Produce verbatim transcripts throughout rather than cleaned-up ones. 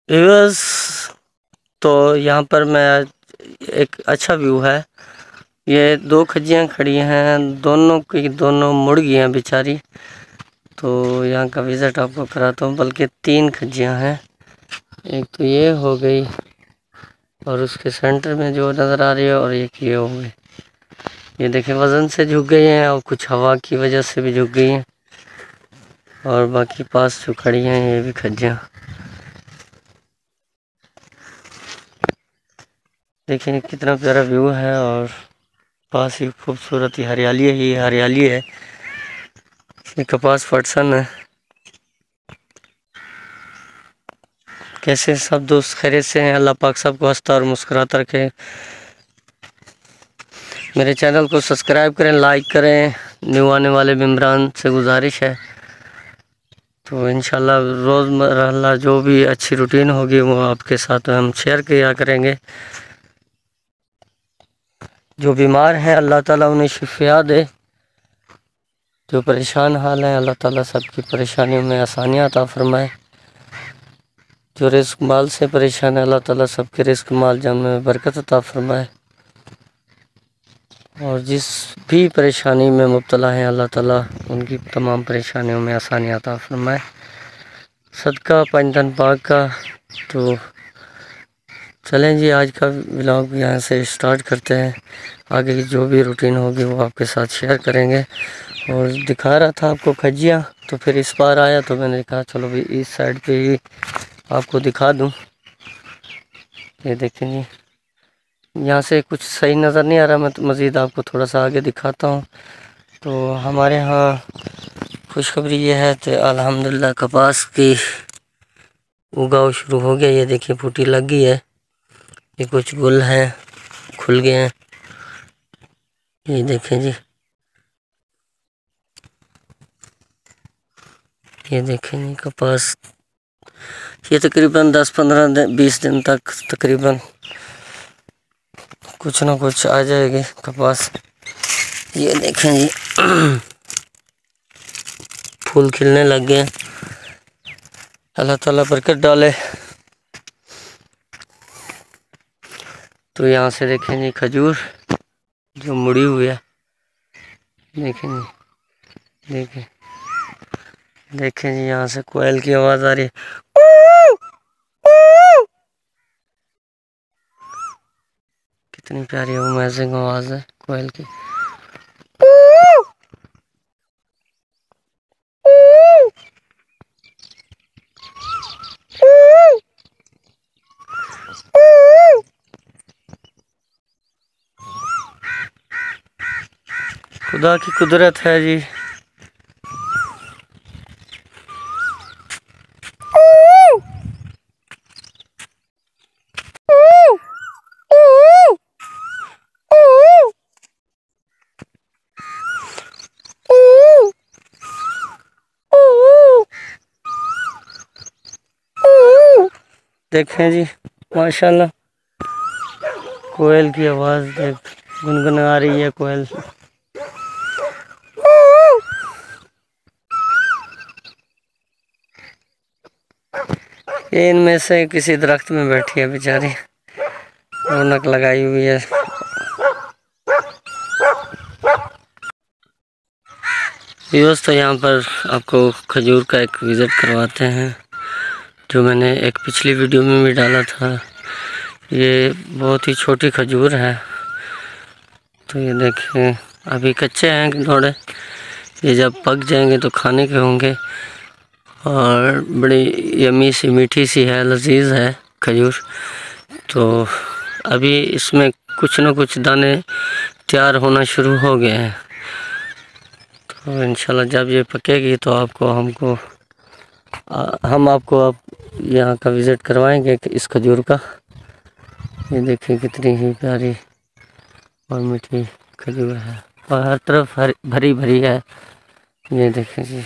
Viewers, तो यहाँ पर मैं एक अच्छा व्यू है। ये दो खज्जियाँ खड़ी हैं, दोनों की दोनों मुड़ गई हैं बेचारी। तो यहाँ का विज़िट आपको कराता हूँ। बल्कि तीन खज्जियाँ हैं, एक तो ये हो गई और उसके सेंटर में जो नज़र आ रही है, और एक ये हो गई। ये देखिए वज़न से झुक गई हैं और कुछ हवा की वजह से भी झुक गई हैं। और बाकी पास जो खड़ी हैं ये भी खज्जियाँ। देखिए कितना प्यारा व्यू है, और पास ही खूबसूरत ही हरियाली ही हरियाली है। ये कपास फटसन है। कैसे सब दोस्त खैरियत से हैं? अल्लाह पाक सबको हंसता और मुस्कुराता रखे। मेरे चैनल को सब्सक्राइब करें, लाइक करें। न्यू आने वाले मेम्बरान से गुजारिश है। तो इंशाल्लाह रोज़मर्रा जो भी अच्छी रूटीन होगी वो आपके साथ हम शेयर किया करेंगे। जो बीमार हैं अल्लाह ताला उन्हें शिफा दे, जो परेशान हाल हैं अल्लाह ताला सबकी परेशानियों में आसानियाँ अता फरमाए। जो रिस्क माल से परेशान है अल्लाह ताला सबके रिस्क माल जान में बरकत अता फरमाए। और जिस भी परेशानी में मुब्तला हैं अल्लाह ताला उनकी तमाम परेशानियों में आसानियाँ अता फरमाए। सदका पंजतन पाक का। तो चलें जी, आज का व्लॉग यहाँ से स्टार्ट करते हैं। आगे की जो भी रूटीन होगी वो आपके साथ शेयर करेंगे। और दिखा रहा था आपको खज्जियाँ, तो फिर इस बार आया तो मैंने कहा चलो भी इस साइड पे ही आपको दिखा दूँ। ये देखें जी, यहाँ से कुछ सही नज़र नहीं आ रहा, मैं तो मज़ीद आपको थोड़ा सा आगे दिखाता हूँ। तो हमारे यहाँ खुशखबरी ये है कि अल्हम्दुलिल्लाह कपास की उगाव शुरू हो गया। ये देखिए फूटी लग गई है, ये कुछ गुल हैं खुल गए हैं। ये देखें जी, ये देखें जी कपास। ये तकरीबन दस पंद्रह दिन बीस दिन तक तकरीबन कुछ ना कुछ आ जाएगी कपास। ये देखें जी फूल खिलने लग गए। अल्लाह ताला बरकत डाले। तो यहाँ से देखें जी खजूर जो मुड़ी हुई है, देखें जी, देखें देखें जी, यहाँ से कोयल की आवाज़ आ रही है। कितनी प्यारी अमेजिंग आवाज़ है कोयल की। खुदा की कुदरत है जी। देखें जी माशाल्लाह कोयल की आवाज़ देख गुनगुना रही है कोयल। ये इनमें से किसी दरख्त में बैठी है बेचारी, रौनक लगाई हुई है। व्यूअर्स, तो यहाँ पर आपको खजूर का एक विज़िट करवाते हैं, जो मैंने एक पिछली वीडियो में भी डाला था। ये बहुत ही छोटी खजूर है। तो ये देखें अभी कच्चे हैं थोड़े, ये जब पक जाएंगे तो खाने के होंगे। और बड़ी यमी सी मीठी सी है, लजीज है खजूर। तो अभी इसमें कुछ न कुछ दाने तैयार होना शुरू हो गए हैं। तो इंशाल्लाह जब ये पकेगी तो आपको हमको आ, हम आपको अब यहाँ का विज़िट करवाएंगे इस खजूर का। ये देखिए कितनी ही प्यारी और मीठी खजूर है, और हर तरफ हर भरी भरी है। ये देखिए जी,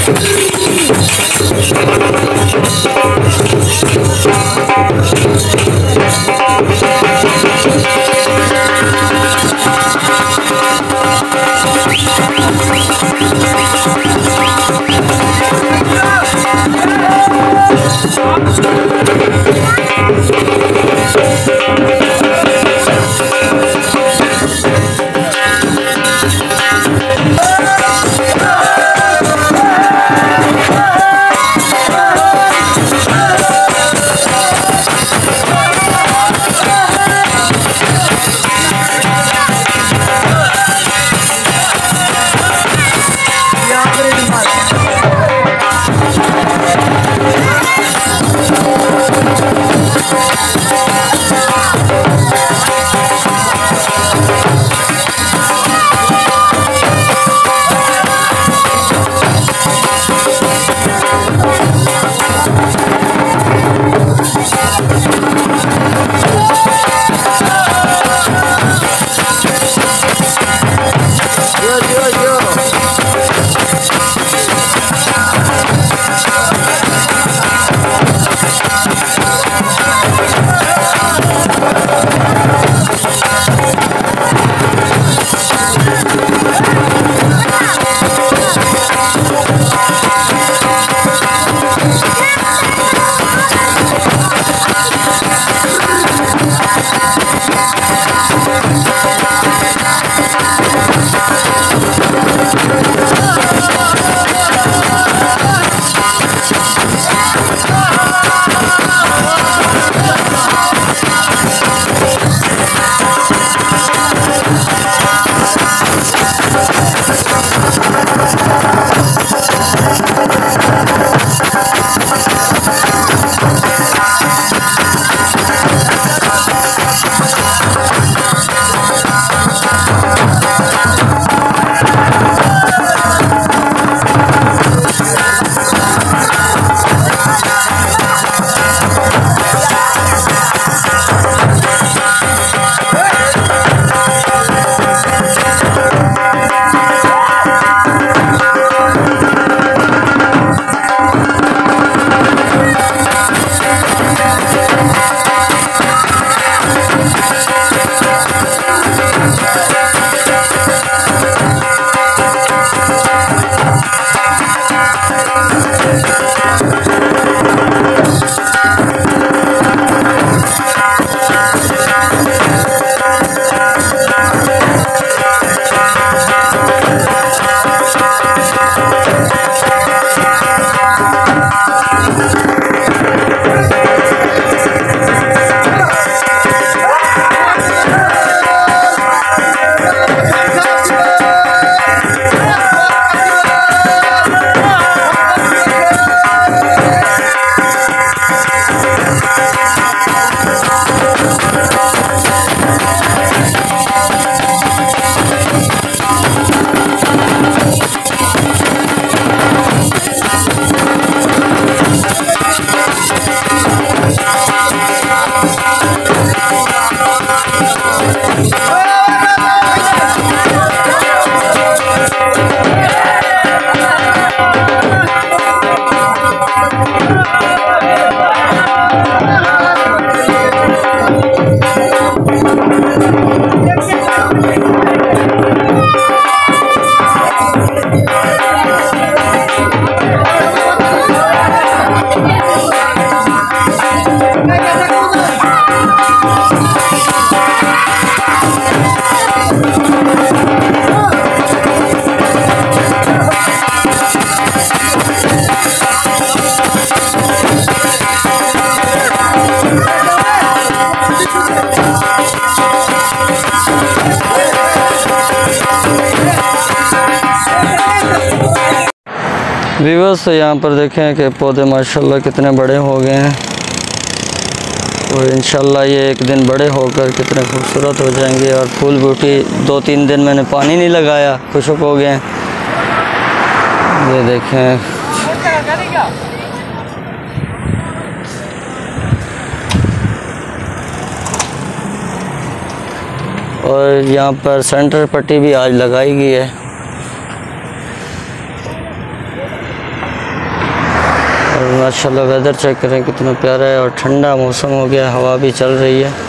व्यूअर्स यहाँ पर देखें कि पौधे माशाल्लाह कितने बड़े हो गए हैं और इंशाल्लाह ये एक दिन बड़े होकर कितने खूबसूरत हो जाएंगे। और फूल बूटी दो तीन दिन मैंने पानी नहीं लगाया, खुशक हो गए हैं। ये देखें और यहाँ पर सेंटर पट्टी भी आज लगाई गई है। माशाल्लाह वेदर चेक करें कितना प्यारा है और ठंडा मौसम हो गया, हवा भी चल रही है।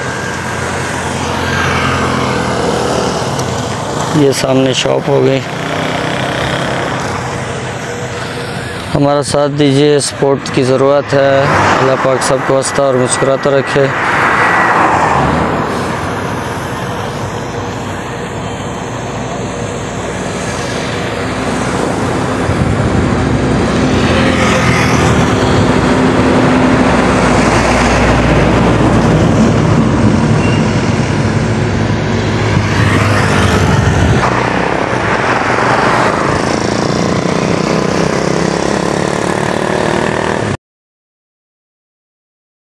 ये सामने शॉप हो गई। हमारा साथ दीजिए, सपोर्ट की ज़रूरत है। अल्लाह पाक सबको हंसता और मुस्कुराता रखे।